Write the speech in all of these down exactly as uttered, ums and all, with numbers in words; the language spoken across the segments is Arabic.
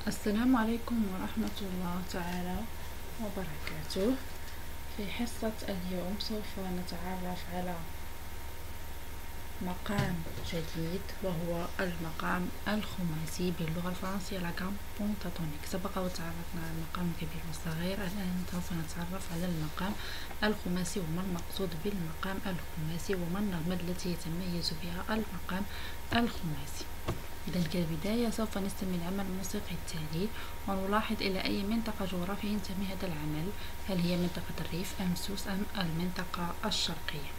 السلام عليكم ورحمة الله تعالى وبركاته. في حصة اليوم سوف نتعرف على مقام جديد وهو المقام الخماسي باللغة الفرنسية لا gamme pentatonique. سبق وتعرفنا على المقام الكبير والصغير، الآن سوف نتعرف على المقام الخماسي وما المقصود بالمقام الخماسي وما النغمة التي يتميز بها المقام الخماسي. إذن كبداية سوف نستمع العمل الموسيقي التالي ونلاحظ إلى أي منطقة جغرافية ينتمي هذا العمل، هل هي منطقة الريف أم سوس أم المنطقة الشرقية.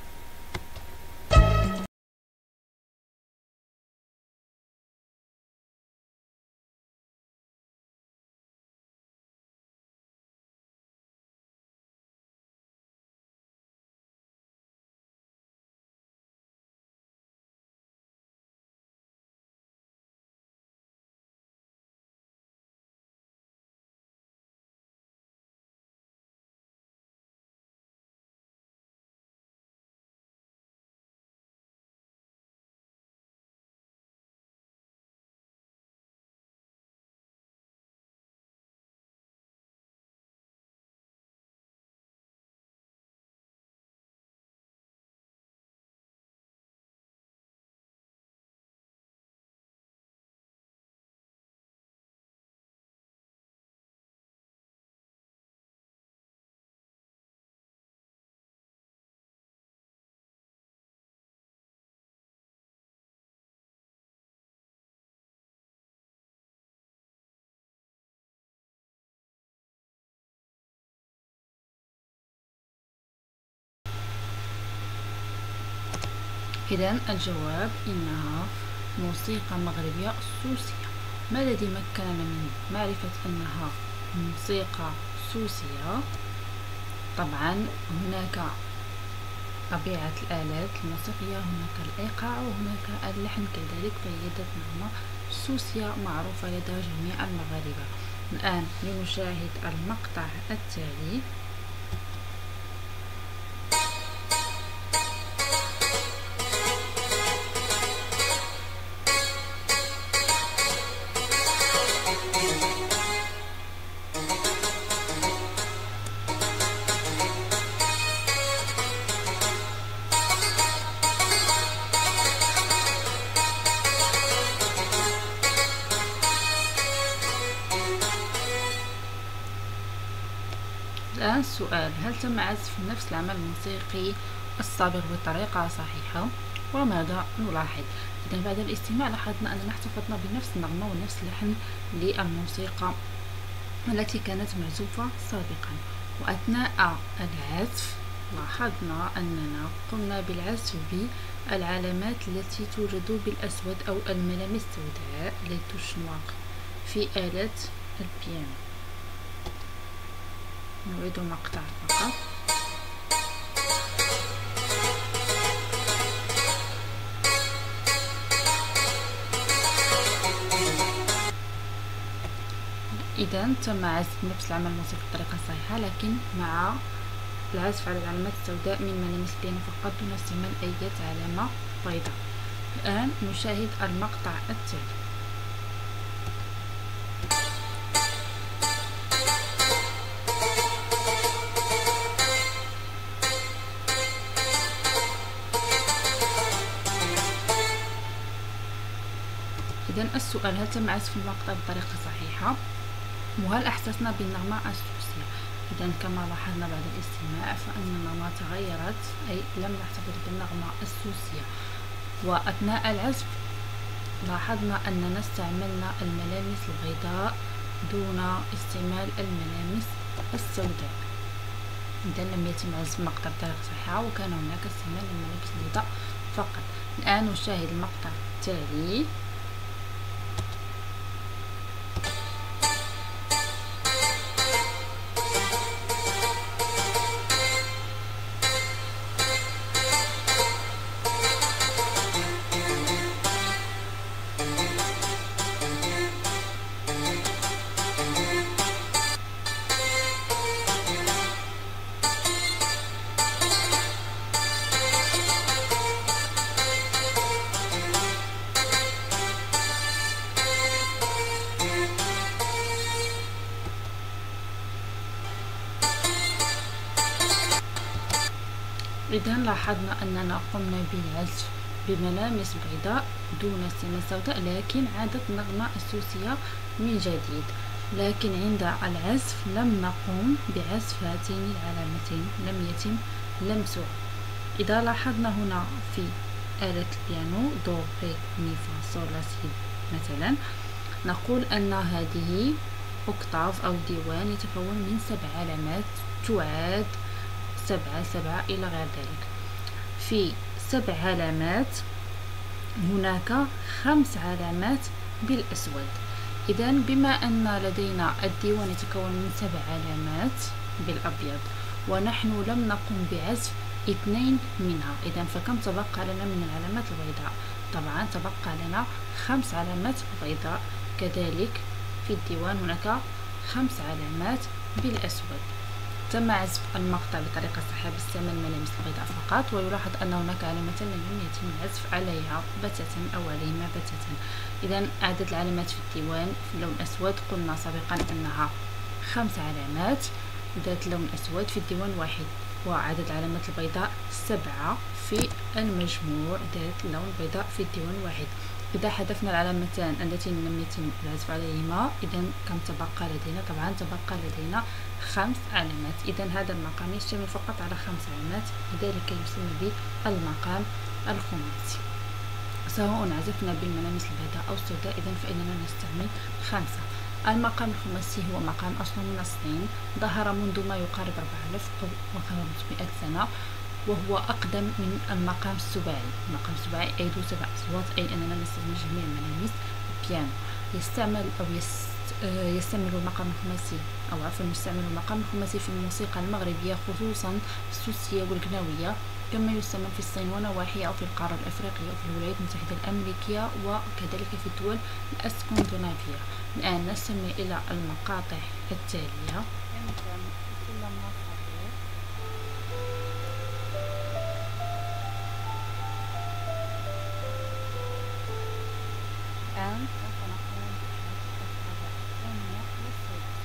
إذن الجواب إنها موسيقى مغربية سوسية. ما الذي مكننا من معرفة أنها موسيقى سوسية؟ طبعا هناك طبيعة الآلات الموسيقية، هناك الإيقاع وهناك اللحن كذلك، فهي ذات نغمة سوسية معروفة لدى جميع المغاربة. الآن لنشاهد المقطع التالي. الآن السؤال: هل تم عزف نفس العمل الموسيقي السابق بطريقة صحيحة؟ وماذا نلاحظ؟ إذن بعد الاستماع لاحظنا أننا احتفظنا بنفس النغمة ونفس اللحن للموسيقى التي كانت معزوفة سابقا، وأثناء العزف لاحظنا أننا قمنا بالعزف بالعلامات التي توجد بالأسود أو الملامس السوداء لتشنواق في آلة البيانو. نعيد مقطع فقط. إذن تم عزف نفس العمل الموسيقي بطريقة صحيحة، لكن مع العزف على العلامات السوداء من ملامس البيانو فقط دون استعمال أي علامة بيضاء. الآن نشاهد المقطع التالي. إذن السؤال: هل تم عزف المقطع بطريقة صحيحة؟ وهل أحسسنا بالنغمة السوسية؟ إذن كما لاحظنا بعد الاستماع فإن النغمة تغيرت، أي لم نحتفظ بالنغمة السوسية. وأثناء العزف لاحظنا أننا استعملنا الملامس البيضاء دون استعمال الملامس السوداء. إذن لم يتم عزف المقطع بطريقة صحيحة وكان هناك استعمال الملامس البيضاء فقط. الآن نشاهد المقطع التالي. إذا لاحظنا أننا قمنا بالعزف بملامس بيضاء دون سمة سوداء، لكن عادت النغمة السوسية من جديد. لكن عند العزف لم نقوم بعزف هاتين العلامتين، لم يتم لمسها. إذا لاحظنا هنا في آلة البيانو دو ري مي فا صول لا سي مثلا، نقول أن هذه أوكتاف أو ديوان يتكون من سبع علامات تعاد سبعة سبعة إلى غير ذلك. في سبع علامات هناك خمس علامات بالأسود. إذا بما أن لدينا الديوان يتكون من سبع علامات بالأبيض ونحن لم نقم بعزف اثنين منها، إذا فكم تبقى لنا من العلامات البيضاء؟ طبعا تبقى لنا خمس علامات بيضاء. كذلك في الديوان هناك خمس علامات بالأسود. تم عزف المقطع بطريقة صحيحة باستعمال الملامس البيضاء فقط، ويلاحظ أن هناك علامتان لم يتم العزف عليها بتاتا أو عليهما بتاتا. إذا عدد العلامات في الديوان في اللون الأسود قلنا سابقا أنها خمس علامات ذات لون أسود في الديوان واحد، وعدد العلامات البيضاء سبعة في المجموع ذات لون بيضاء في الديوان واحد. إذا حذفنا العلامتان اللتين لم يتم العزف عليهما، إذا كم تبقى لدينا؟ طبعا تبقى لدينا خمس علامات. إذا هذا المقام يشتمل فقط على خمس علامات، لذلك يسمى بالمقام الخماسي. سواء عزفنا بالملامس البيضاء أو السوداء، إذا فإننا نستعمل خمسة. المقام الخماسي هو مقام أصله من الصين، ظهر منذ ما يقارب أربعة آلاف وخمسمائة سنة، وهو أقدم من المقام السباعي. المقام السباعي أي ذو سبع أصوات، أي أننا نستعمل جميع ملامس البيانو. يستعمل أو يست... يستعمل المقام الخماسي أو عفوا يستعمل المقام الخماسي في الموسيقى المغربية، خصوصا السوسية والقناوية، كما يستعمل في الصين ونواحيها أو في القارة الأفريقية وفي الولايات المتحدة الأمريكية وكذلك في الدول الأسكندنافية. الآن نستمع إلى المقاطع التالية. الآن سوف نقوم بالحذف الثانية والثالثة.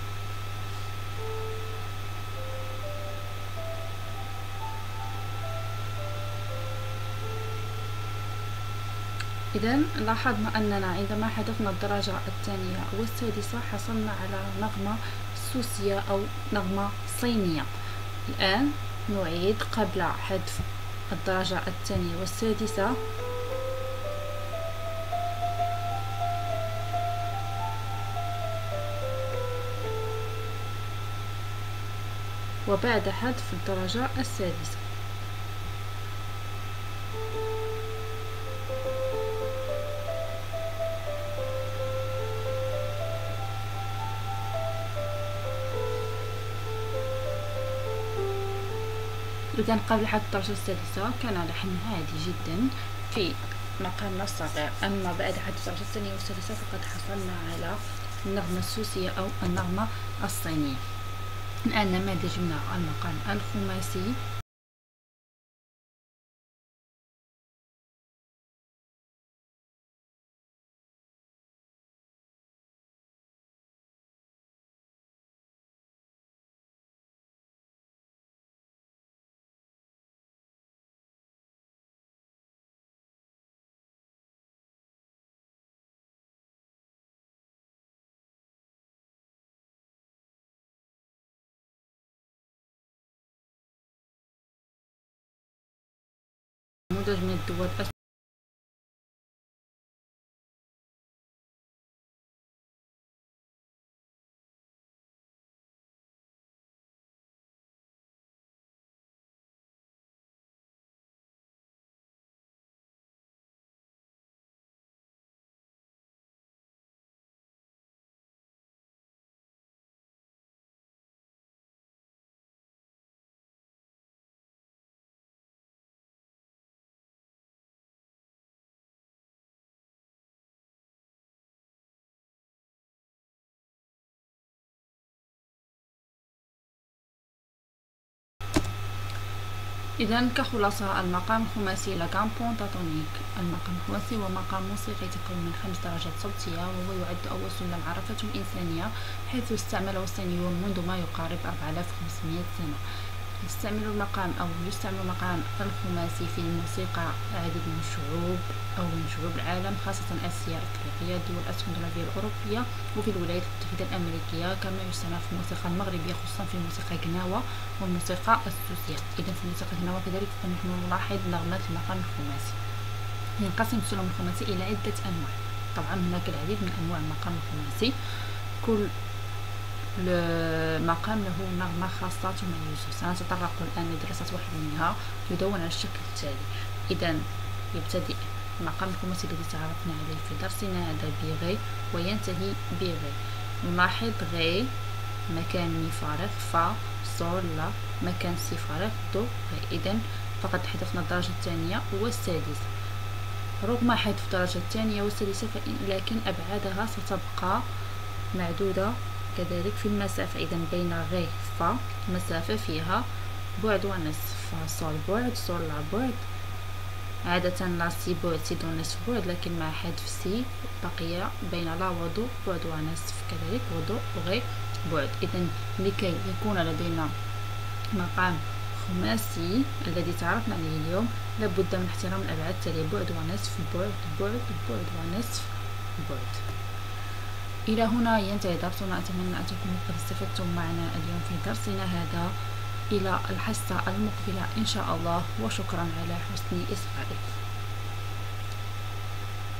إذا لاحظنا أننا عندما حذفنا الدرجة الثانية والسادسة حصلنا على نغمة سوسية أو نغمة صينية. الآن نعيد قبل حذف الدرجة الثانية والسادسة. وبعد حذف الدرجة السادسة. إذا قبل حذف الدرجة السادسة كان لحن هادي جدا في مقامنا الصغير، أما بعد حذف الدرجة الثانية والسادسة فقد حصلنا على النغمة السوسية أو النغمة الصينية. الآن نماذج من المقام الخماسي. نموذج من الدول إذا كخلاصة المقام الخماسي لاغام بونتاتونيك. المقام الخماسي هو مقام موسيقي يتكون من خمس درجات صوتية، وهو يعد أول سلم عرفته الإنسانية، حيث استعمله الصينيون منذ ما يقارب أربعة آلاف وخمسمائة سنة. يستعمل المقام أو يستعمل المقام الخماسي في الموسيقى عديد من الشعوب أو من شعوب العالم، خاصة آسيا الإفريقية، الدول الاسكندنافية الأوروبية، وفي الولايات المتحدة الأمريكية. كما يستعمل في الموسيقى المغربية، خصوصا في الموسيقى غناوة والموسيقى السوسية. إذا في الموسيقى غناوة كذلك فنحن نلاحظ نغمات المقام الخماسي. ينقسم السلم الخماسي إلى عدة أنواع. طبعا هناك العديد من أنواع المقام الخماسي، كل المقام له نغمة خاصة تميزه. سنتطرق الآن لدراسة واحد منها يدون على الشكل التالي. إذا يبتدئ المقام الخماسي الذي تعرفنا عليه في درسنا هذا بغي وينتهي بغي. نلاحظ غي مكان مي فارغ، فا صول لا مكان سي فارغ، دو غي. إذا فقد حذفنا الدرجة الثانية والسادسة. رغم حذف الدرجة الثانية والسادسة لكن أبعادها ستبقى معدودة كذلك في المسافة. إذا بين غي فا مسافة فيها بعد ونصف، فا صول بعد، صول لا بعد. عادة لا سي بعد، سي دو نصف بعد، لكن مع حذف سي بقي بين لا ودو بعد ونصف كذلك، ودو وغي بعد. إذا لكي يكون لدينا مقام خماسي الذي تعرفنا عليه اليوم لابد من احترام الأبعاد التالية: بعد ونصف، بعد بعد بعد ونصف بعد. إلى هنا ينتهي درسنا. أتمنى أن تكونوا قد استفدتم معنا اليوم في درسنا هذا. إلى الحصة المقبلة إن شاء الله، وشكرا على حسن إصغائكم.